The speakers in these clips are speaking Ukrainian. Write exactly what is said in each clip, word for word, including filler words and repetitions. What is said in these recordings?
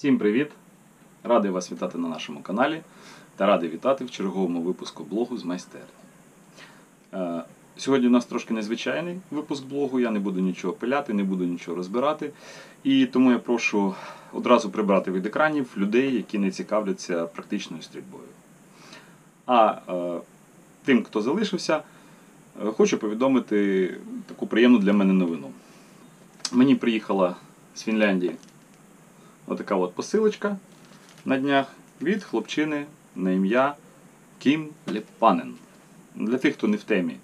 Всім привіт! Радий вас вітати на нашому каналі та радий вітати в черговому випуску блогу з майстерні. Сьогодні у нас трошки незвичайний випуск блогу, я не буду нічого пиляти, не буду нічого розбирати. І тому я прошу одразу прибрати від екранів людей, які не цікавляться практичною стрільбою. А е, тим, хто залишився, е, хочу повідомити таку приємну для мене новину. Мені приїхала з Фінляндії отака от посилочка на днях від хлопчини на ім'я Кім Леппанен. Для тих, хто не в темі,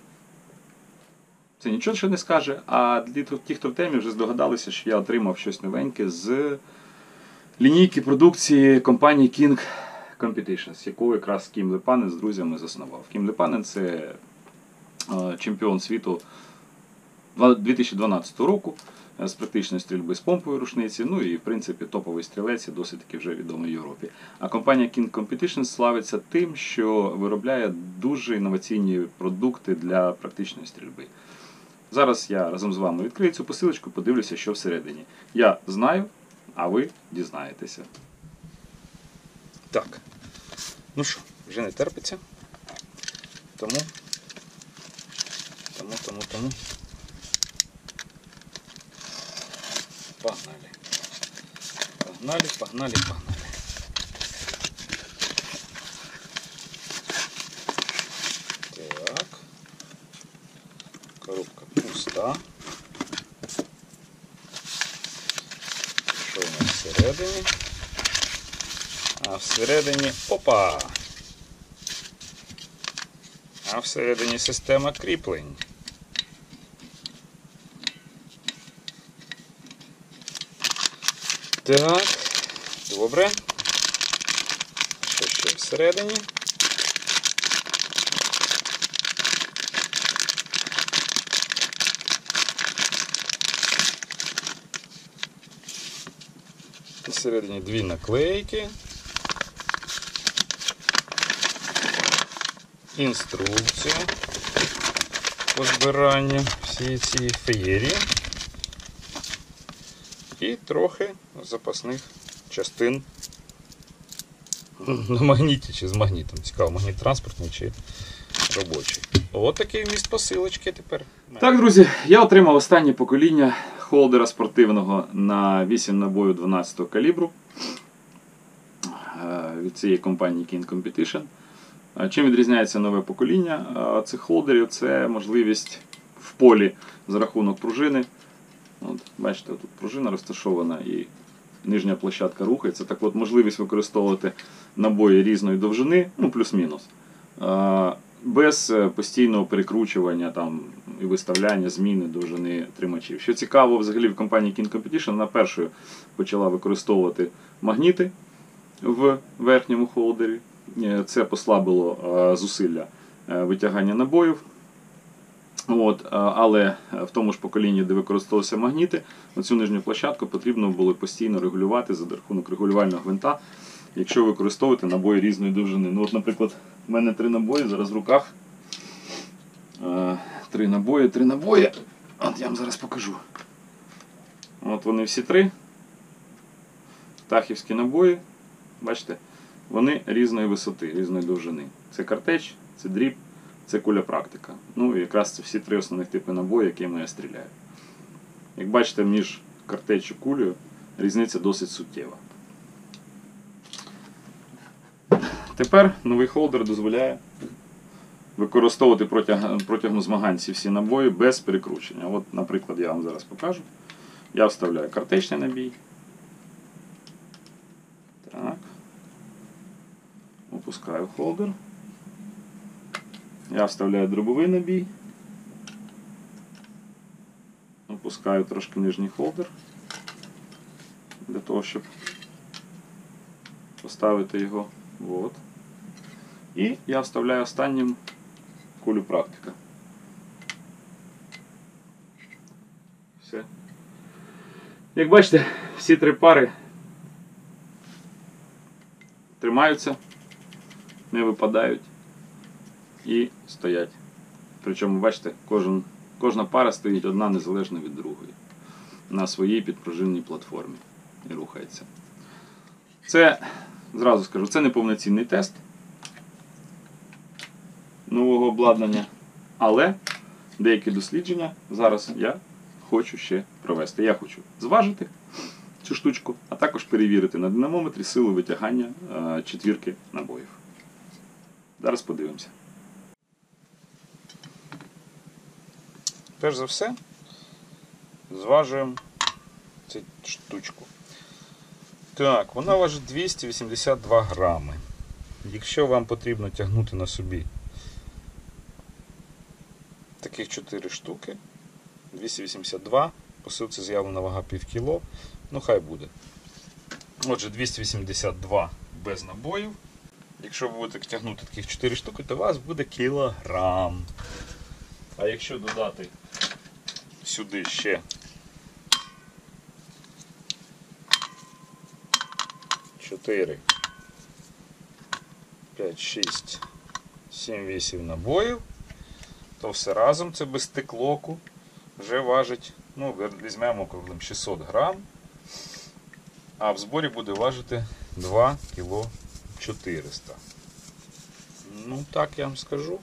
це нічого ще не скаже, а для тих, хто в темі, вже здогадалися, що я отримав щось новеньке з лінійки продукції компанії King Competitions, яку якраз Кім Леппанен з друзями заснував. Кім Леппанен – це чемпіон світу дві тисячі дванадцятого року з практичної стрільби з помпової рушниці, ну і в принципі топовий стрілець, досить таки вже відомий в Європі. А компанія King Competitions славиться тим, що виробляє дуже інноваційні продукти для практичної стрільби. Зараз я разом з вами відкрию цю посилочку, подивлюся, що всередині. Я знаю, а ви дізнаєтеся. Так, ну що, вже не терпиться. Тому, тому, тому, тому. Погнали. Погнали, погнали, погнали. Так. Коробка пуста. Що у нас всередині? А всередині... Опа! А всередині система кріплень. Так, добре. Що ще всередині? Всередині дві наклейки. Інструкція по збиранню всієї цієї феєрії. І трохи запасних частин на магніті чи з магнітом. Цікаво, магніт транспортний чи робочий. Ось такий вміст посилочки тепер. Так, друзі, я отримав останнє покоління холдера спортивного на вісім набоїв дванадцятого калібру від цієї компанії King Competition. Чим відрізняється нове покоління цих холдерів? Це можливість в полі за рахунок пружини. От, бачите, тут пружина розташована і нижня площадка рухається. Так от, можливість використовувати набої різної довжини, ну плюс-мінус, без постійного перекручування там, і виставляння зміни довжини тримачів. Що цікаво, взагалі в компанії King Competition, вона першою почала використовувати магніти в верхньому холдері. Це послабило зусилля витягання набоїв. От, але в тому ж поколінні, де використовувалися магніти, цю нижню площадку потрібно було постійно регулювати за рахунок регулювального гвинта, якщо використовувати набої різної довжини. Ну, от, наприклад, в мене три набої зараз в руках. Три набої, три набої. От я вам зараз покажу. От вони всі три. Тахівські набої. Бачите, вони різної висоти, різної довжини. Це картеч, це дріб. Це куля практика. Ну і якраз це всі три основних типи набою, якими я стріляю. Як бачите, між картечю і кулею різниця досить суттєва. Тепер новий холдер дозволяє використовувати протягом, протягом змагань ці всі набої без перекручення. От, наприклад, я вам зараз покажу. Я вставляю картечний набій. Так. Опускаю холдер. Я вставляю дробовий набій, опускаю трошки нижній холдер, для того, щоб поставити його. От. І я вставляю останнім кулю практика. Все. Як бачите, всі три пари тримаються, не випадають і стоять. Причому, бачите, кожен, кожна пара стоїть одна незалежно від другої на своїй підпружинній платформі і рухається. Це, зразу скажу, це не повноцінний тест нового обладнання, але деякі дослідження зараз я хочу ще провести. Я хочу зважити цю штучку, а також перевірити на динамометрі силу витягання е, четвірки набоїв. Зараз подивимося. Перш за все, зважуємо цю штучку. Так, вона важить двісті вісімдесят два грами. Якщо вам потрібно тягнути на собі таких чотири штуки, двісті вісімдесят два, посилці заявлена вага пів кіло, ну хай буде. Отже, двісті вісімдесят два без набоїв. Якщо ви будете тягнути таких чотири штуки, то у вас буде кілограм. А якщо додати сюди ще чотири, п'ять, шість, сім, вісім набоїв, то все разом це без стеклоку вже важить, ну, візьмемо круглим шістсот грам, а в зборі буде важити два кіло чотириста. Ну, так я вам скажу.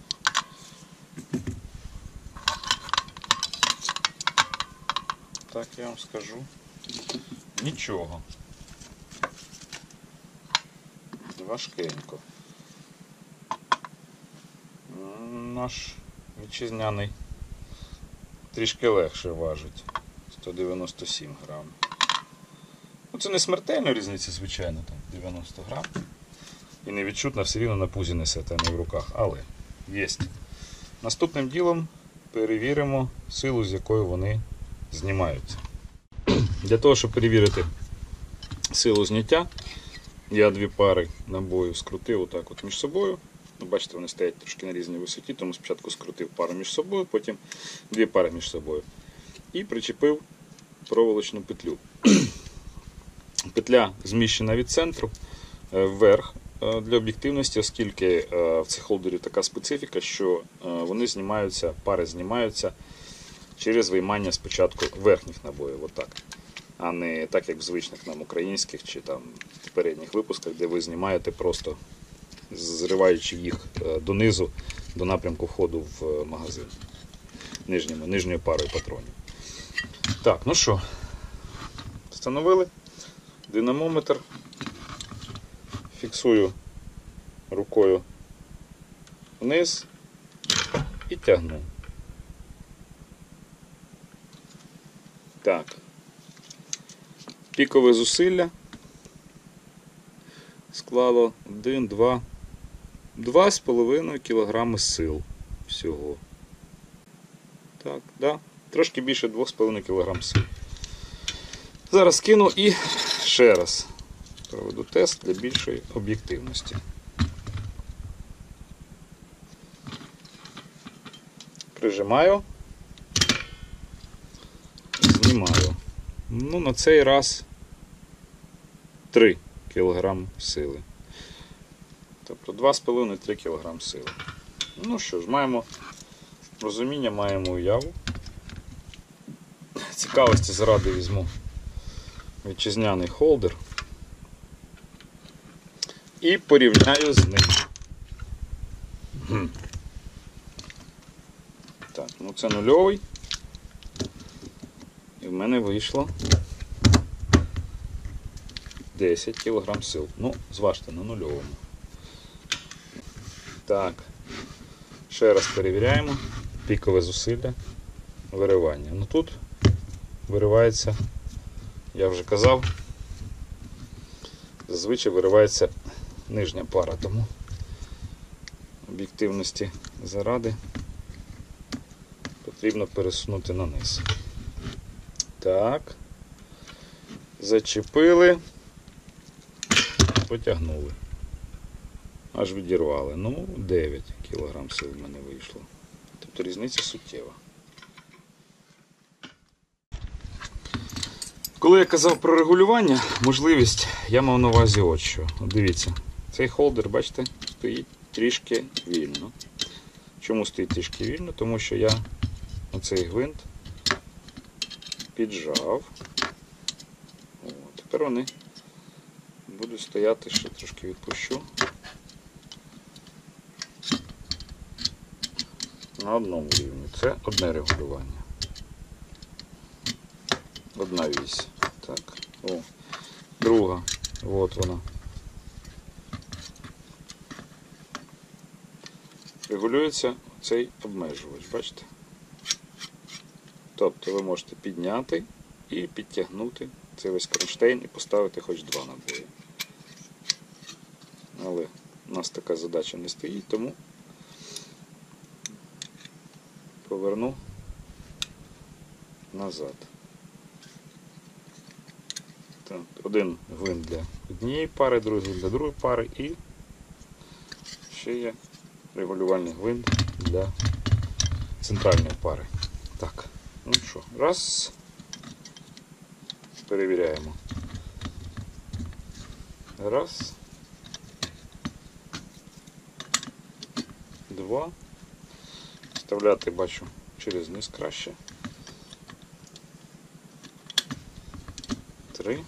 Так я вам скажу. Нічого. Важкенько. Наш вітчизняний трішки легше важить. сто дев'яносто сім грам. Ну, це не смертельна різниця, звичайно, там дев'яносто грам. І не відчутно, все рівно на пузі несете, а не в руках. Але є. Наступним ділом перевіримо силу, з якою вони знімаються. Для того, щоб перевірити силу зняття, я дві пари набоїв скрутив отак от між собою. Ну, бачите, вони стоять трошки на різній висоті, тому спочатку скрутив пару між собою, потім дві пари між собою. І причепив проволочну петлю. Петля зміщена від центру вверх для об'єктивності, оскільки в цих холдерів така специфіка, що вони знімаються, пари знімаються через виймання спочатку верхніх набоїв, отак. А не так, як в звичних нам українських чи там передніх випусках, де ви знімаєте просто зриваючи їх донизу, до напрямку входу в магазин. Нижньою, нижньою парою патронів. Так, ну що, встановили динамометр, фіксую рукою вниз і тягну. Так, пікове зусилля склало один, два, два з половиною кілограми сил всього. Так, да, трошки більше два з половиною кілограми сил. Зараз кину і ще раз проведу тест для більшої об'єктивності. Прижимаю, знімаю. Ну, на цей раз три кілограми сили. Тобто два з половиною - три кілограми сили. Ну що ж, маємо розуміння, маємо уяву. Цікавості заради візьму вітчизняний холдер і порівняю з ним. Так, ну це нульовий. І в мене вийшло десять кілограм сил. Ну, зважте, на нульовому. Так, ще раз перевіряємо. Пікове зусилля, виривання. Ну тут виривається, я вже казав, зазвичай виривається нижня пара, тому об'єктивності заради потрібно пересунути на низ. Так, зачепили, потягнули, аж відірвали. Ну, дев'ять кілограм сил в мене вийшло. Тобто різниця суттєва. Коли я казав про регулювання, можливість, я мав на увазі от що. От дивіться, цей холдер, бачите, стоїть трішки вільно. Чому стоїть трішки вільно? Тому що я оцей гвинт піджав. О, тепер вони будуть Будуть стояти, ще трошки відпущу. На одному рівні. Це одне регулювання. Одна вісь. Так. О. Друга. От вона. Регулюється цей обмежувач, бачите? Тобто ви можете підняти і підтягнути цей весь кронштейн і поставити хоч два набої. Але у нас така задача не стоїть, тому поверну назад. Так, один гвинт для однієї пари, другий для другої пари і ще є регулювальний гвинт для центральної пари. Так, ну що, раз. Перевіряємо. Раз. Два. Вставляти, бачу, через низ краще. Три.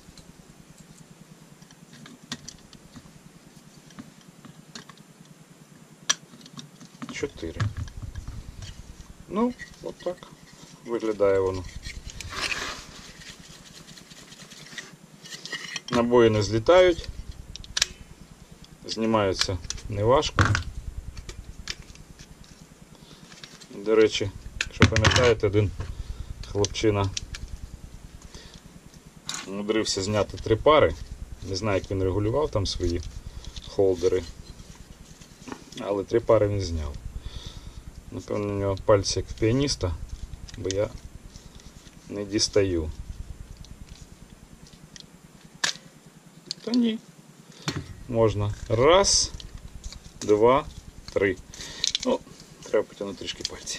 Чотири. Ну, от так виглядає воно. Набої не злітають, знімаються неважко. До речі, якщо пам'ятаєте, один хлопчина мудрився зняти три пари. Не знаю, як він регулював там свої холдери, але три пари він зняв. Напевно, у нього пальці як в піаніста, бо я не дістаю. Та ні. Можна. Раз, два, три. Ну, треба потягнути трішки пальці.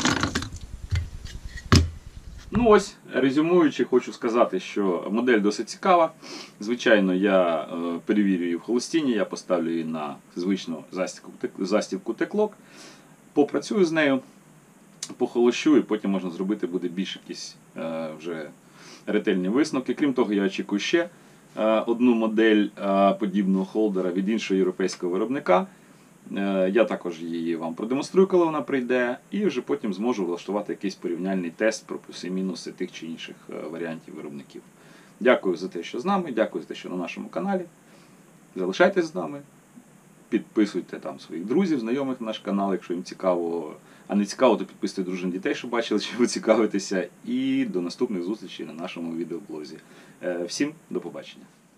Ну ось, резюмуючи, хочу сказати, що модель досить цікава. Звичайно, я е, перевірю її в холостіні, я поставлю її на звичну застібку, застібку теклок, попрацюю з нею, похолощу і потім можна зробити буде більш якісь е, вже ретельні висновки. Крім того, я очікую ще е, одну модель е, подібного холдера від іншого європейського виробника. Я також її вам продемонструю, коли вона прийде, і вже потім зможу влаштувати якийсь порівняльний тест про плюси і мінуси тих чи інших варіантів виробників. Дякую за те, що з нами, дякую за те, що на нашому каналі. Залишайтесь з нами, підписуйте там своїх друзів, знайомих на наш канал, якщо їм цікаво. А не цікаво, то підписуйте дружин дітей, щоб бачили, що ви цікавитеся. І до наступних зустрічей на нашому відеоблозі. Всім до побачення.